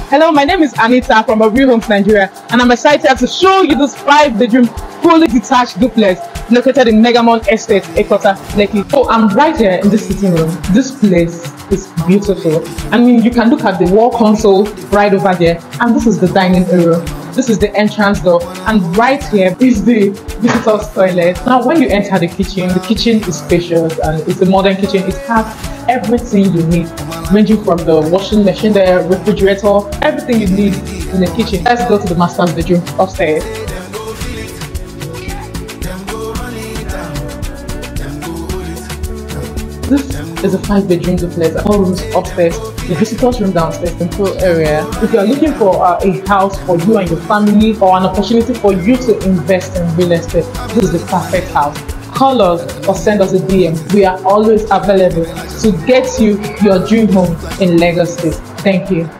Hello, my name is Anita from Bedroom Homes Nigeria, and I'm excited to show you this 5-bedroom, fully detached duplex located in Megamound Estate, Ikota, Lekki. So I'm right here in this sitting room. This place is beautiful. I mean, you can look at the wall console right over there, and this is the dining area. This is the entrance door, and right here is the visitor's toilet. Now, when you enter the kitchen is spacious and it's a modern kitchen. It has everything you need, ranging from the washing machine, the refrigerator, everything you need in the kitchen. Let's go to the master's bedroom upstairs. This is a 5-bedroom duplex, all rooms upstairs, the visitors room downstairs, control area. If you are looking for a house for you and your family, or an opportunity for you to invest in real estate, this is the perfect house. Call us or send us a DM. We are always available to get you your dream home in Lagos State. Thank you.